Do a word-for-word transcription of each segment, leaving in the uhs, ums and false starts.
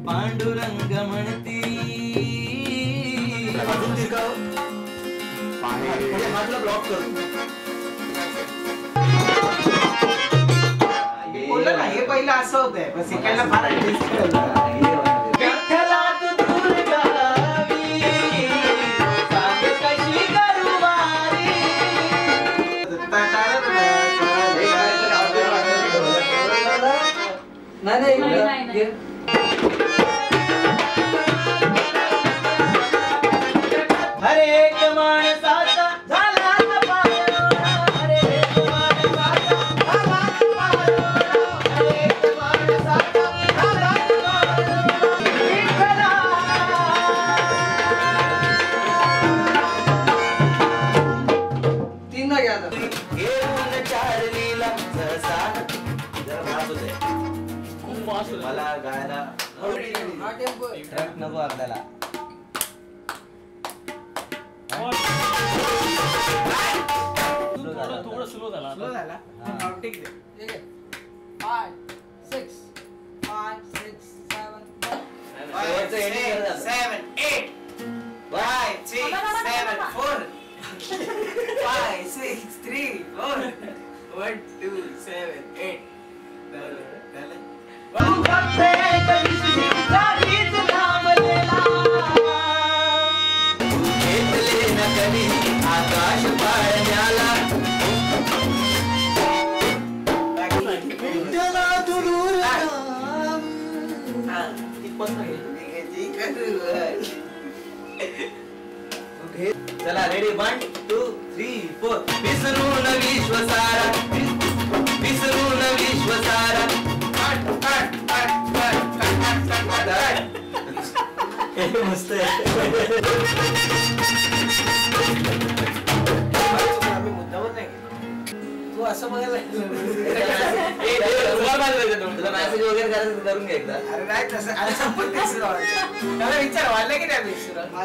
पांडुरंग म्हणती अजून शिकाव हातला ब्लॉक कर बोललं ना हे पहिलं असं होतंय पण सेकंडला फार ऍडजस्ट केलं नाही नाही हर एक माणसाचा झाला पारोळा, हर एक माणसाचा झाला पारोळा, हर एक माणसाचा झाला पारोळा. विठ्ठला तीन ना घ्या आता. घेऊन चारलीला सहसा जरा भास होते मला गायला ट्रक नको आपल्याला थोडं स्लो झाला स्लो झाला काउंटिंग दे ठीक आहे five six five six seven seven eight five six seven four five six three four one two seven eight आकाश पाळण्याला चला ready one two three four विसरून विश्व सारा विसरून विश्व सारा मस्त आहे तू असं बघायला तुला मॅसेज वगैरे करायचं करून घे एकदा अरे नाही तसं अरे संपत त्याला विचार वाढलं की नाही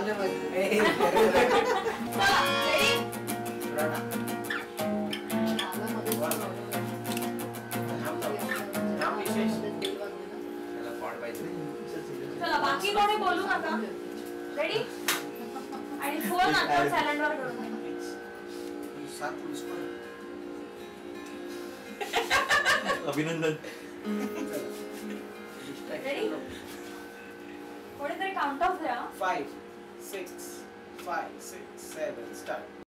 चला बाकी कोणी बोलू नका रेडी आणि फोन आता सायलेंट वर करून अभिनंदन रेडी कोणीतरी काउंट ऑफ द्या five six five six seven start